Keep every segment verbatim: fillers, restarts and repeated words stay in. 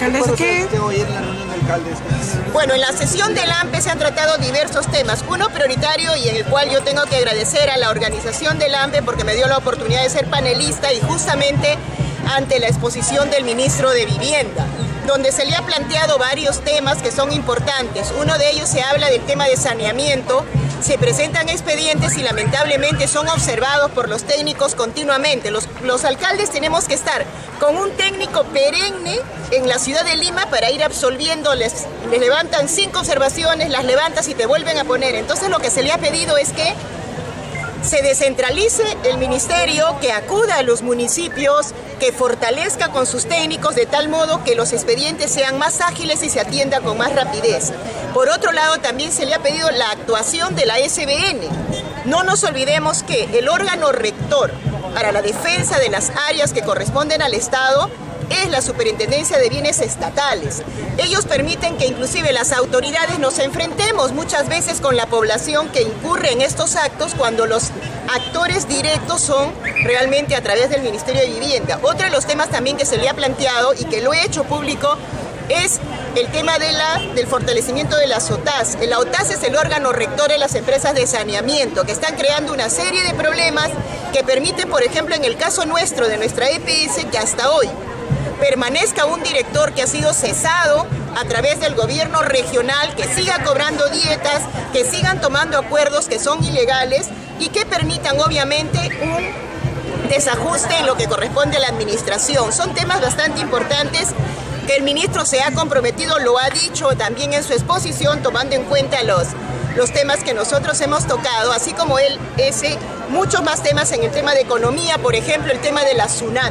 Alcaldesa, ¿qué? Hoy en la reunión de alcaldes. Bueno, en la sesión del A M P E se han tratado diversos temas. Uno prioritario y en el cual yo tengo que agradecer a la organización del A M P E porque me dio la oportunidad de ser panelista y justamente ante la exposición del ministro de Vivienda, donde se le ha planteado varios temas que son importantes. Uno de ellos se habla del tema de saneamiento. Se presentan expedientes y lamentablemente son observados por los técnicos continuamente. Los, los alcaldes tenemos que estar con un técnico perenne en la ciudad de Lima para ir absolviendo. Les, les levantan cinco observaciones, las levantas y te vuelven a poner. Entonces lo que se le ha pedido es que se descentralice el ministerio, que acuda a los municipios, que fortalezca con sus técnicos de tal modo que los expedientes sean más ágiles y se atienda con más rapidez. Por otro lado, también se le ha pedido la actuación de la S B N. No nos olvidemos que el órgano rector para la defensa de las áreas que corresponden al Estado es la Superintendencia de Bienes Estatales. Ellos permiten que inclusive las autoridades nos enfrentemos muchas veces con la población que incurre en estos actos cuando los actores directos son realmente a través del Ministerio de Vivienda. Otro de los temas también que se le ha planteado y que lo he hecho público es el tema de la, del fortalecimiento de las O T A S. La O T A S es el órgano rector de las empresas de saneamiento que están creando una serie de problemas que permiten, por ejemplo, en el caso nuestro, de nuestra E P S, que hasta hoy permanezca un director que ha sido cesado a través del gobierno regional, que siga cobrando dietas, que sigan tomando acuerdos que son ilegales y que permitan obviamente un desajuste en lo que corresponde a la administración. Son temas bastante importantes que el ministro se ha comprometido, lo ha dicho también en su exposición, tomando en cuenta los, los temas que nosotros hemos tocado, así como él, ese, muchos más temas en el tema de economía, por ejemplo, el tema de la SUNAT.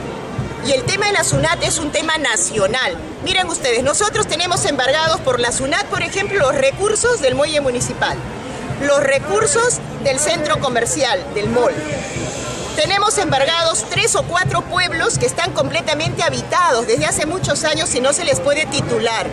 Y el tema de la SUNAT es un tema nacional. Miren ustedes, nosotros tenemos embargados por la SUNAT, por ejemplo, los recursos del muelle municipal, los recursos del centro comercial, del mall. Tenemos embargados tres o cuatro pueblos que están completamente habitados desde hace muchos años y no se les puede titular,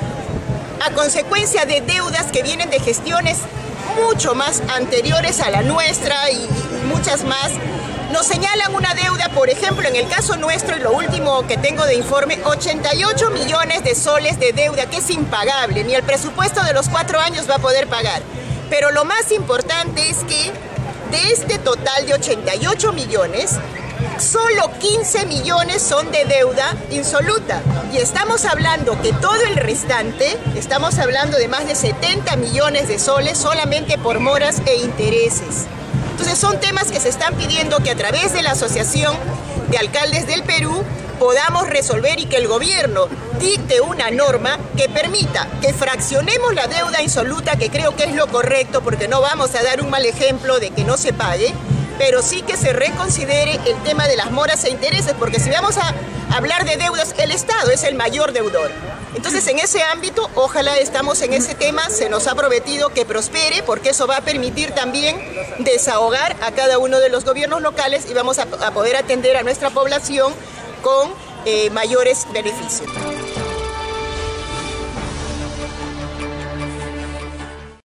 a consecuencia de deudas que vienen de gestiones mucho más anteriores a la nuestra y, y muchas más. Nos señalan una deuda, por ejemplo, en el caso nuestro, y lo último que tengo de informe, ochenta y ocho millones de soles de deuda, que es impagable, ni el presupuesto de los cuatro años va a poder pagar. Pero lo más importante es que de este total de ochenta y ocho millones, solo quince millones son de deuda insoluta. Y estamos hablando que todo el restante, estamos hablando de más de setenta millones de soles solamente por moras e intereses. Entonces son temas que se están pidiendo que a través de la Asociación de Alcaldes del Perú podamos resolver y que el gobierno dicte una norma que permita que fraccionemos la deuda insoluta, que creo que es lo correcto porque no vamos a dar un mal ejemplo de que no se pague, pero sí que se reconsidere el tema de las moras e intereses, porque si vamos a hablar de deudas, el Estado es el mayor deudor. Entonces, en ese ámbito, ojalá estamos en ese tema, se nos ha prometido que prospere, porque eso va a permitir también desahogar a cada uno de los gobiernos locales y vamos a, a poder atender a nuestra población con eh, mayores beneficios.